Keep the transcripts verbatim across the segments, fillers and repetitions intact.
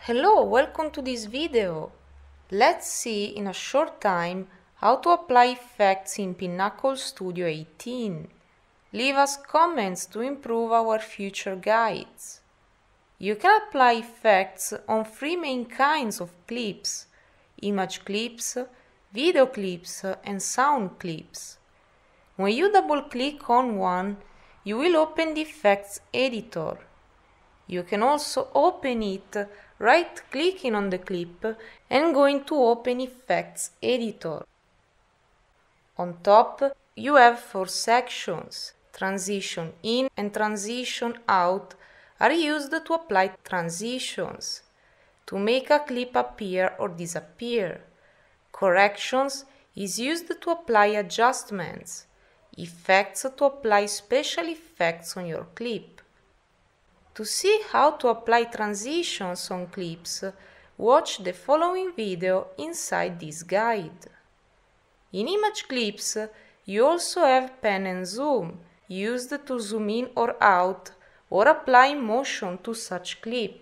Hello, welcome to this video. Let's see in a short time how to apply effects in Pinnacle Studio eighteen. Leave us comments to improve our future guides. You can apply effects on three main kinds of clips: image clips, video clips, and sound clips. When you double click on one, you will open the effects editor. You can also open it right-clicking on the clip and going to Open Effects Editor. On top, you have four sections. Transition in and transition out are used to apply transitions, to make a clip appear or disappear. Corrections is used to apply adjustments. Effects to apply special effects on your clip. To see how to apply transitions on clips, watch the following video inside this guide. In image clips, you also have pan and zoom, used to zoom in or out or apply motion to such clip.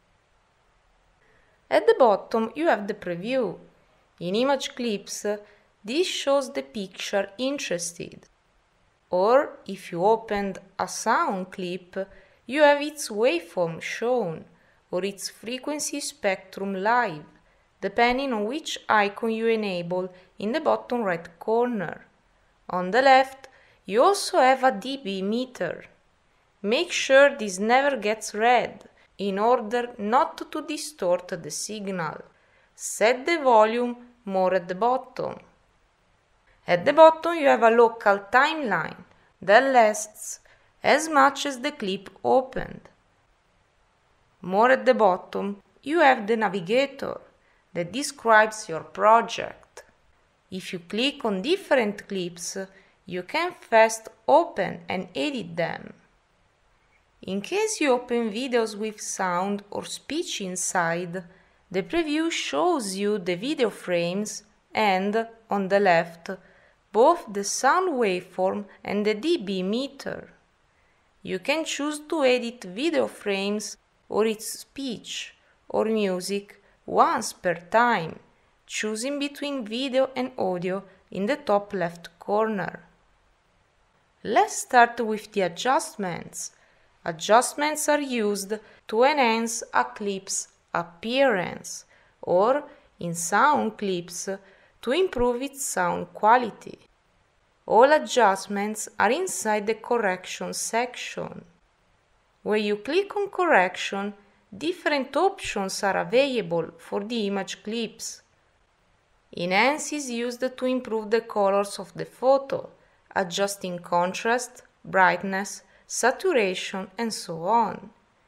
At the bottom you have the preview. In image clips, this shows the picture interested. Or if you opened a sound clip, you have its waveform shown, or its frequency spectrum live, depending on which icon you enable in the bottom right corner. On the left, you also have a D B meter. Make sure this never gets read, in order not to distort the signal. Set the volume more at the bottom. At the bottom you have a local timeline that lasts as much as the clip opened. More at the bottom, you have the navigator that describes your project. If you click on different clips, you can fast open and edit them. In case you open videos with sound or speech inside, the preview shows you the video frames and, on the left, both the sound waveform and the D B meter. You can choose to edit video frames or its speech or music once per time, choosing between video and audio in the top left corner. Let's start with the adjustments. Adjustments are used to enhance a clip's appearance or, in sound clips, to improve its sound quality. All adjustments are inside the correction section. When you click on correction, different options are available for the image clips. Enhance is used to improve the colors of the photo, adjusting contrast, brightness, saturation, and so on.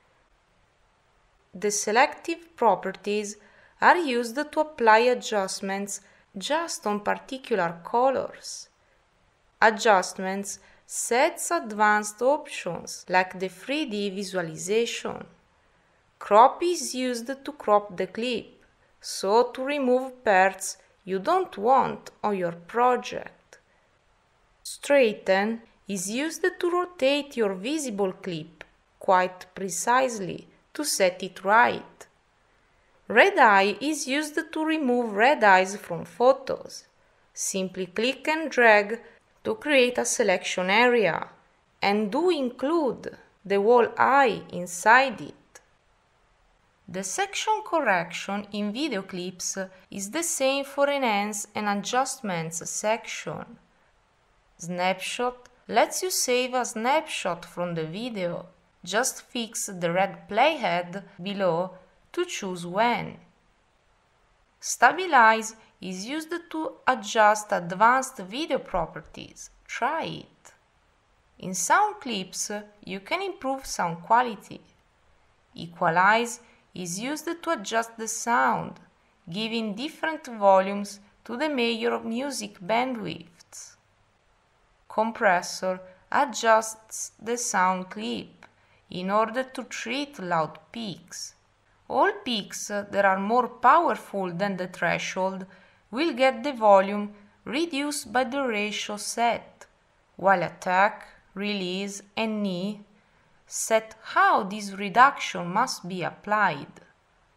The selective properties are used to apply adjustments just on particular colors. Adjustments sets advanced options like the three D visualization. Crop is used to crop the clip, so to remove parts you don't want on your project. Straighten is used to rotate your visible clip quite precisely to set it right. Red eye is used to remove red eyes from photos. Simply click and drag to create a selection area, and do include the whole eye inside it. The section correction in video clips is the same for enhance and adjustments section. Snapshot lets you save a snapshot from the video. Just fix the red playhead below to choose when. Stabilize is used to adjust advanced video properties. Try it. In sound clips, you can improve sound quality. Equalize is used to adjust the sound, giving different volumes to the major music bandwidths. Compressor adjusts the sound clip in order to treat loud peaks. All peaks that are more powerful than the threshold will get the volume reduced by the ratio set, while attack, release, and knee set how this reduction must be applied.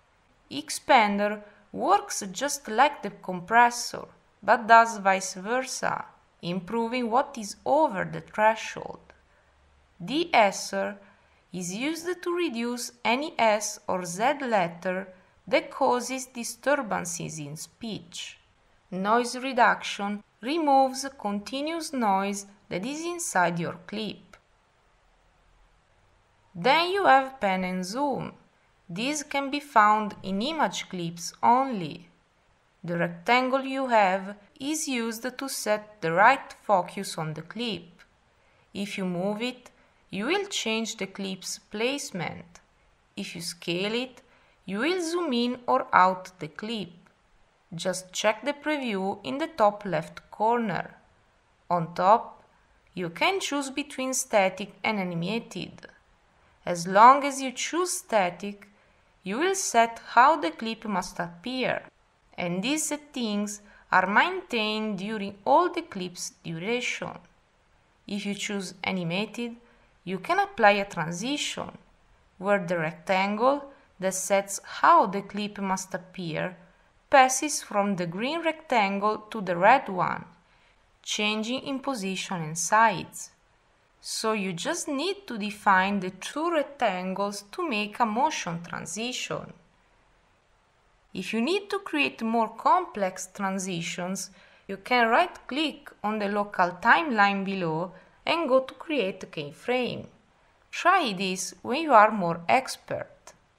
expander works just like the compressor, but does vice versa, improving what is over the threshold. De-esser is used to reduce any S or Z letter that causes disturbances in speech. Noise reduction removes continuous noise that is inside your clip. Then you have pan and zoom. These can be found in image clips only. The rectangle you have is used to set the right focus on the clip. If you move it, you will change the clip's placement. If you scale it, you will zoom in or out the clip. Just check the preview in the top left corner. On top, you can choose between static and animated. As long as you choose static, you will set how the clip must appear, and these settings are maintained during all the clip's duration. If you choose animated, you can apply a transition, where the rectangle that sets how the clip must appear passes from the green rectangle to the red one, changing in position and size. So you just need to define the two rectangles to make a motion transition. If you need to create more complex transitions, you can right-click on the local timeline below and go to Create a Keyframe. Try this when you are more expert.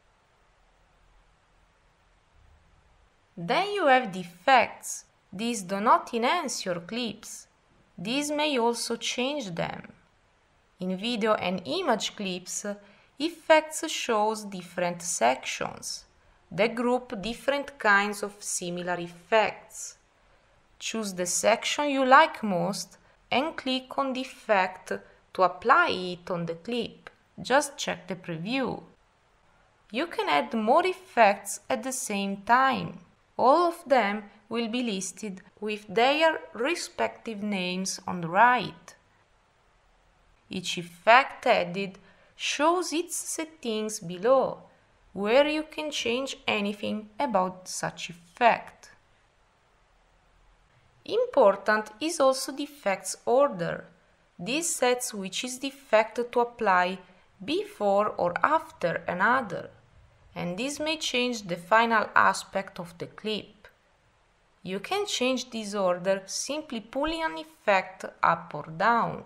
Then you have the effects. These do not enhance your clips. These may also change them. In video and image clips, effects shows different sections. They group different kinds of similar effects. Choose the section you like most and click on the effect to apply it on the clip. Just check the preview. You can add more effects at the same time. All of them will be listed with their respective names on the right. Each effect added shows its settings below, where you can change anything about such effect. Important is also the effect's order. This sets which is the effect to apply before or after another, and this may change the final aspect of the clip. You can change this order simply pulling an effect up or down.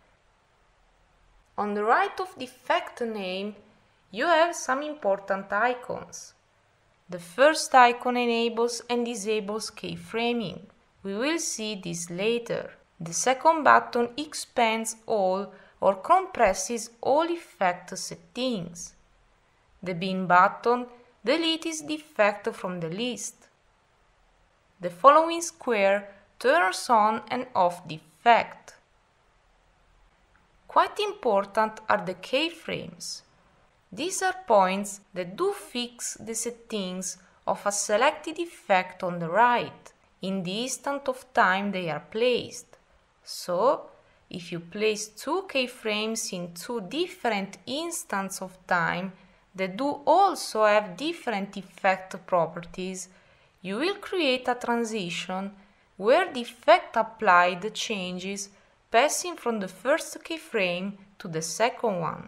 On the right of the effect name, you have some important icons. The first icon enables and disables keyframing. We will see this later. The second button expands all or compresses all effect settings. The bin button deletes the effect from the list. The following square turns on and off the effect. Quite important are the keyframes. These are points that do fix the settings of a selected effect on the right, in the instant of time they are placed. So, if you place two keyframes in two different instants of time that do also have different effect properties, you will create a transition where the effect applied changes, passing from the first keyframe to the second one.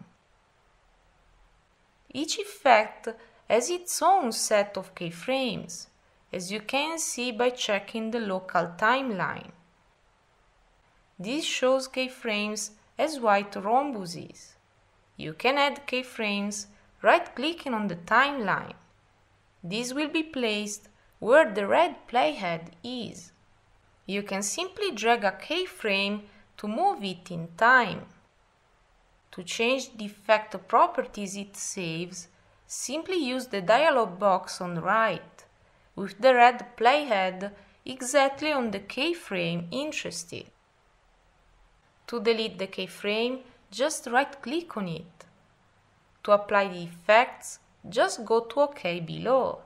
Each effect has its own set of keyframes, as you can see by checking the local timeline. This shows keyframes as white rhombuses. You can add keyframes right-clicking on the timeline. This will be placed where the red playhead is. You can simply drag a keyframe to move it in time. To change the effect properties it saves, simply use the dialog box on the right, with the red playhead exactly on the keyframe interested. To delete the keyframe, just right-click on it. To apply the effects, just go to OK below.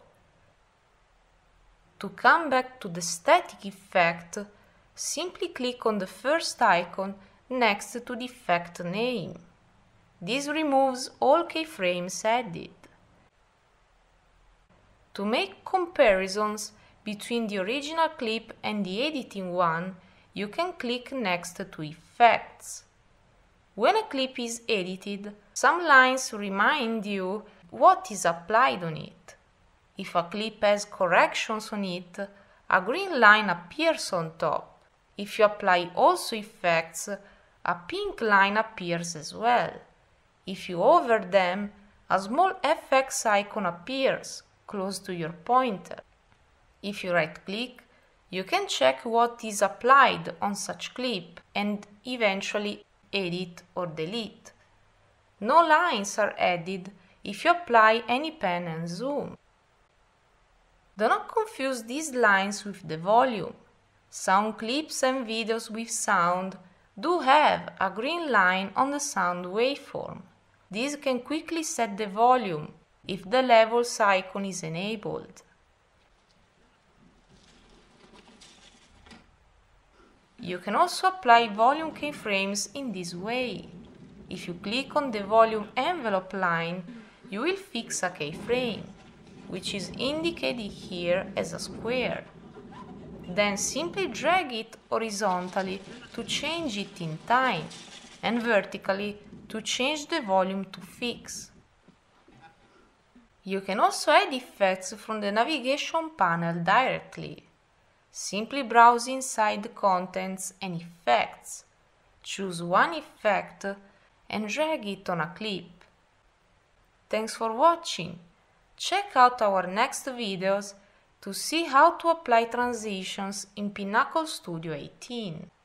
To come back to the static effect, simply click on the first icon next to the effect name. This removes all keyframes added. To make comparisons between the original clip and the editing one, you can click next to Effects. When a clip is edited, some lines remind you what is applied on it. If a clip has corrections on it, a green line appears on top. If you apply also effects, a pink line appears as well. If you hover them, a small F X icon appears close to your pointer. If you right-click, you can check what is applied on such clip and eventually edit or delete. No lines are added if you apply any pen and zoom. Do not confuse these lines with the volume. Sound clips and videos with sound do have a green line on the sound waveform. This can quickly set the volume if the levels icon is enabled. You can also apply volume keyframes in this way. If you click on the volume envelope line, you will fix a keyframe, which is indicated here as a square. Then simply drag it horizontally to change it in time, and vertically to change the volume to fix. You can also add effects from the navigation panel directly. Simply browse inside the Contents and Effects. Choose one effect and drag it on a clip. Thanks for watching. Check out our next videos to see how to apply transitions in Pinnacle Studio eighteen.